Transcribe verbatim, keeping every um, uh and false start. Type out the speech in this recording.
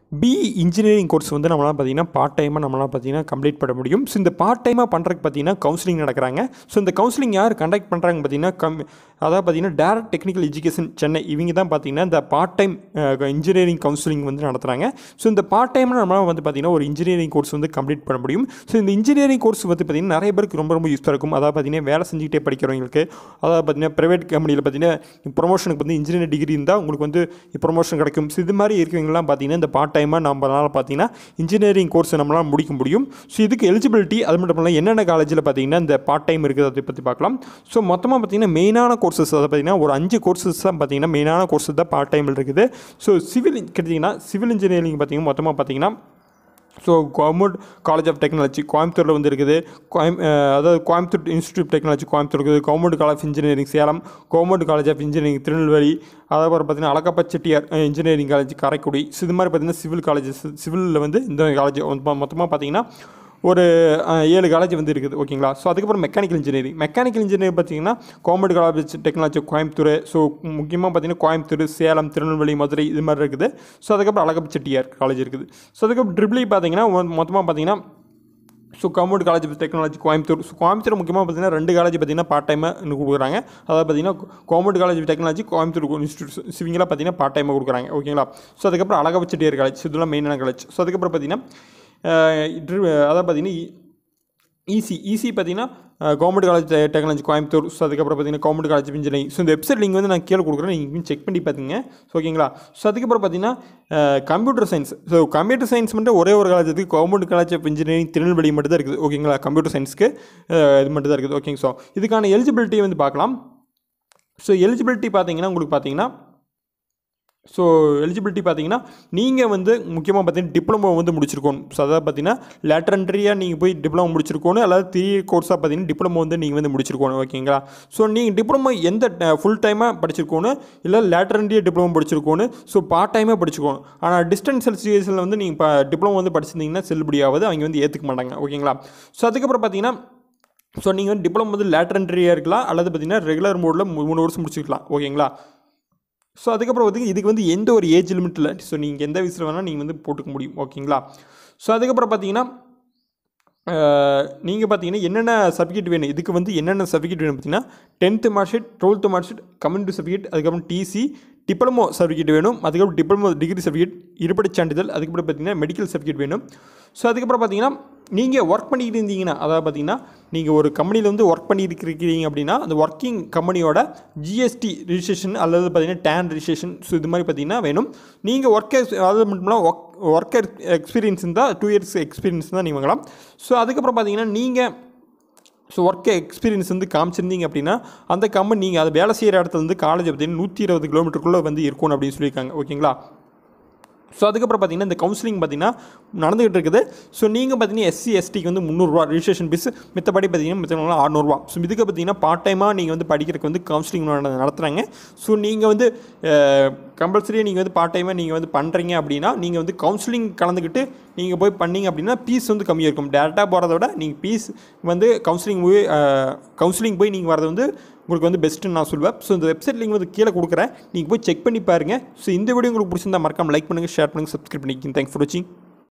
B E engineering course வந்து நம்மளால் பார்த்தீங்கன்னா பார்ட் டைமாக நம்மளால் பார்த்தீங்கன்னா கம்ப்ளீட் பண்ண முடியும். ஸோ இந்த பார்ட் டைமாக பண்ணுறதுக்கு பார்த்தீங்கன்னா கவுன்சிலிங் நடக்கிறாங்க. ஸோ இந்த கவுன்சிலிங் யார் கண்டக்ட் பண்ணுறாங்க பார்த்தீங்கன்னா கம் அதாவது பார்த்தீங்கன்னா டேரக்ட் டெக்னிக்கல் எஜுகேஷன் சென்னை இவங்க தான் பார்த்தீங்கன்னா இந்த பார்ட் டைம் இன்ஜினியரிங் கவுன்சிலிங் வந்து நடத்துகிறாங்க. ஸோ இந்த பார்ட் டைமில் நம்மளால் வந்து பார்த்தீங்கன்னா ஒரு இன்ஜினியரிங் கோர்ஸ் வந்து கம்ப்ளீட் பண்ண முடியும். ஸோ இந்த இன்ஜினியரிங் கோர்ஸ் வந்து பார்த்தீங்கன்னா நிறைய பேருக்கு ரொம்ப ரொம்ப யூஸ்ஃபுல்லாக இருக்கும். அதாவது பார்த்தீங்கன்னா வேலை செஞ்சுக்கிட்டே படிக்கிறவங்களுக்கு, அதாவது பார்த்தீங்கன்னா ப்ரைவேட் கம்பெனியில் பார்த்தீங்கன்னா ப்ரொமோஷனுக்கு வந்து இன்ஜினியரிங் டிகிரி இருந்தால் உங்களுக்கு வந்து ப்ரொமோஷன் கிடைக்கும். ஸோ இது மாதிரி இருக்கிறவங்கலாம் பார்த்தீங்கன்னா இந்த பார்ட் டைமாக நம்மளால் பார்த்தீங்கன்னா இன்ஜினியரிங் கோர்ஸ் நம்மளால் முடிக்க முடியும். ஸோ இதுக்கு எலிஜிபிலிட்டி அது மட்டும் இல்லாமல் என்னென்ன காலேஜில் பார்த்தீங்கன்னா இந்த பார்ட் டைம் இருக்குது அதை பற்றி பார்க்கலாம். ஸோ மொத்தமாக பார்த்தீங்கன்னா மெயினான கோர்சஸ் அதை பார்த்தீங்கன்னா ஒரு அஞ்சு கோர்சஸ் தான் பார்த்தீங்கன்னா மெயினான கோர்சஸ் தான் பார்ட் டைமில் இருக்குது. ஸோ சிவில் கேட்டிங்கன்னா சிவில் இன்ஜினியரிங் பார்த்தீங்கன்னா மொத்தமாக பார்த்தீங்கன்னா so government college of technology கோயம்புத்தூரில் வந்து இருக்குது. கோயம் அதாவது Coimbatore institute of technology Coimbatore இருக்குது. Government college of engineering Salem, government college of engineering Tirunelveli, அதாவது பார்த்தீங்கன்னா Alagappa Chettiar engineering college Karaikudi. So இது மாதிரி பார்த்தீங்கன்னா சிவில் காலேஜஸ் சிவிலில் வந்து இந்த காலேஜ் மொத்தமாக பார்த்தீங்கன்னா ஒரு ஏழு காலேஜ் வந்து இருக்குது. ஓகேங்களா. ஸோ அதுக்கப்புறம் மெக்கானிக்கல் இன்ஜினியரிங் மெக்கானிக்கல் இன்ஜினியரிங் பார்த்தீங்கன்னா government college technology Coimbatore. So முக்கியமாக பார்த்தீங்கன்னா கோயம்புத்தூர், சேலம், திருநெல்வேலி, மதுரை இது மாதிரி இருக்குது. ஸோ அதுக்கப்புறம் அழகப்பா செட்டியார் காலேஜ் இருக்குது. ஸோ அதுக்கப்புறம் ட்ரிபிள் இ பார்த்தீங்கன்னா மொத்தமாக பார்த்தீங்கன்னா so government college of technology Coimbatore. So Coimbatore முக்கியமாக பார்த்தீங்கன்னா ரெண்டு காலேஜ் பார்த்தீங்கன்னா பார்ட் டைமாக கொடுக்குறாங்க. அதாவது பார்த்தீங்கன்னா government college of technology Coimbatore institute சிவிங்கெலாம் பார்த்தீங்கன்னா பார்ட் டைமாக கொடுக்குறாங்க. ஓகேங்களா. ஸோ அதுக்கப்புறம் அழகப்பா செட்டியார் காலேஜ் இதெல்லாம் மெயினான காலேஜ். ஸோ அதுக்கப்புறம் பார்த்தீங்கன்னா அதாவது பார்த்தீங்கன்னா ஈசி ஈசி பார்த்தீங்கன்னா government college technology Coimbatore. So அதுக்கப்புறம் பார்த்தீங்கன்னா government college of engineering. So இந்த வெப்சைட் லிங்க் வந்து நான் கீழே கொடுக்குறேன், நீங்கள் செக் பண்ணி பார்த்துங்க. ஓகேங்களா. ஸோ அதுக்கப்புறம் பார்த்தீங்கன்னா computer science. So computer science மட்டும் ஒரே ஒரு காலேஜ் இருக்குது, government college of engineering Tirunelveli மட்டும் தான் இருக்குது. ஓகேங்களா. கம்ப்யூட்டர் சயின்ஸ்க்கு இது மட்டும் தான் இருக்குது. ஓகேங்க. ஸோ இதுக்கான எலிஜிபிலிட்டி வந்து பார்க்கலாம். ஸோ எலிஜிபிலிட்டி பார்த்தீங்கன்னா உங்களுக்கு பார்த்தீங்கன்னா ஸோ எலிஜிபிலிட்டி பார்த்தீங்கன்னா நீங்கள் வந்து முக்கியமாக பார்த்தீங்கன்னா டிப்ளமோ வந்து முடிச்சிருக்கணும். ஸோ அதாவது பார்த்தீங்கன்னா லேட்டரண்ட்ரியாக நீங்கள் போய் டிப்ளமோ முடிச்சிருக்கணும், அல்லது த்ரீ கோர்ஸாக பார்த்தீங்கன்னா டிப்ளமோ வந்து நீங்கள் வந்து முடிச்சிருக்கணும். ஓகேங்களா. ஸோ நீங்கள் டிப்ளமோ எந்த ஃபுல் டைமாக படிச்சிருக்கணும், இல்லை லேட்டரண்ட்ரியாக டிப்ளமோ படிச்சிருக்கணும், ஸோ பார்ட் டைமாக படிச்சிருக்கணும். ஆனால் டிஸ்டன்ஸ் எஜுகேஷனில் வந்து நீங்கள் இப்போ டிப்ளமோ வந்து படிச்சிருந்தீங்கன்னா செல்லுபடியாவது அவங்க வந்து ஏற்றுக்க மாட்டாங்க. ஓகேங்களா. ஸோ அதுக்கப்புறம் பார்த்தீங்கன்னா ஸோ நீங்கள் வந்து டிப்ளமோ வந்து லேட்டரண்ட்ரியாக இருக்கலாம், அல்லது பார்த்தீங்கன்னா ரெகுலர் மோடில் மூணு வருஷம் முடிச்சிருக்கலாம். ஓகேங்களா. ஸோ அதுக்கப்புறம் வந்து இதுக்கு வந்து எந்த ஒரு ஏஜ் லிமிட் இல்லை. ஸோ நீங்கள் எந்த வயசில் வேணால் நீங்கள் வந்து போட்டுக்க முடியும். ஓகேங்களா. ஸோ அதுக்கப்புறம் பார்த்தீங்கன்னா நீங்கள் பார்த்தீங்கன்னா என்னென்ன சர்டிஃபிகேட் வேணும், இதுக்கு வந்து என்னென்ன சர்டிஃபிகேட் வேணும் பார்த்தீங்கன்னா tenth mark sheet, twelfth mark sheet, community certificate, அதுக்கப்புறம் டிசி, டிப்ளமோ சர்டிஃபிகேட் வேணும், அதுக்கப்புறம் டிப்ளமோ டிகிரி சர்டிஃபிகேட், இருப்பிடச் சான்றிதழ், அதுக்கப்புறம் பார்த்தீங்கன்னா மெடிக்கல் சர்டிஃபிகேட் வேணும். ஸோ அதுக்கப்புறம் பார்த்தீங்கன்னா நீங்கள் ஒர்க் பண்ணிக்கிட்டு இருந்தீங்கன்னா, அதாவது பார்த்தீங்கன்னா நீங்கள் ஒரு கம்பெனியில் வந்து ஒர்க் பண்ணியிருக்கிறீங்க அப்படின்னா அந்த ஒர்க்கிங் கம்பெனியோட ஜிஎஸ்டி ரிஜிஸ்ட்ரேஷன் அல்லது பார்த்தீங்கன்னா டேன் ரிஜிஸ்ட்ரேஷன். ஸோ இது மாதிரி பார்த்தீங்கன்னா வேணும். நீங்கள் ஒர்க் அது மட்டும் இல்லாமல் ஒர்க் ஒர்க் எக்ஸ்பீரியன்ஸ் இருந்தால் டூ இயர்ஸ் எக்ஸ்பீரியன்ஸ் தான் நீங்கள் வாங்கலாம். ஸோ அதுக்கப்புறம் பார்த்தீங்கன்னா நீங்கள் ஸோ ஒர்க் எக்ஸ்பீரியன்ஸ் வந்து காமிச்சிருந்தீங்க அப்படின்னா அந்த கம்பெனி நீங்கள் அதை வேலை செய்கிற இடத்துல வந்து காலேஜ் பார்த்தீங்கன்னா நூற்றி இருபது கிலோமீட்டருக்குள்ளே வந்து இருக்கணும் அப்படின்னு சொல்லியிருக்காங்க. ஓகேங்களா. ஸோ அதுக்கப்புறம் பார்த்தீங்கன்னா இந்த கவுன்சிலிங் பார்த்தீங்கன்னா நடந்துகிட்டு இருக்குது. ஸோ நீங்கள் பார்த்தீங்கன்னா எஸ்சி எஸ்டிக்கு வந்து முந்நூறுரூவா ரிஜிஸ்ட்ரேஷன் ஃபீஸ், மித்தபடி பார்த்தீங்கன்னா மித்தவங்களாம் அறுநூறுவா. ஸோ இதுக்கு பார்த்தீங்கன்னா பார்ட் டைமாக நீங்கள் வந்து படிக்கிறதுக்கு வந்து கவுன்சிலிங் நடத்துகிறாங்க. ஸோ நீங்கள் வந்து கம்பல்சரியாக நீங்கள் வந்து பார்ட் டைமாக நீங்கள் வந்து பண்ணுறீங்க அப்படின்னா நீங்கள் வந்து கவுன்சிலிங் கலந்துக்கிட்டு நீங்கள் போய் பண்ணிங்க அப்படின்னா ஃபீஸ் வந்து கம்மியாக இருக்கும். டேரெக்டாக போகிறத விட நீங்கள் ஃபீஸ் வந்து கவுன்சிலிங் போய் கவுன்சிலிங் போய் நீங்கள் வரது வந்து உங்களுக்கு வந்து பெஸ்ட்டுன்னு நான் சொல்வேன். ஸோ இந்த வெப்சைட் லிங்க் வந்து கீழே கொடுக்குறேன், நீங்கள் போய் செக் பண்ணி பாருங்கள். ஸோ இந்த வீடியோ உங்களுக்கு பிடிச்சிருந்தா மறக்காம லைக் பண்ணுங்கள், ஷேர் பண்ணுங்கள், சப்ஸ்கிரைப் பண்ணிக்கிங்க. தேங்க்ஸ் ஃபார் வாட்சிங்.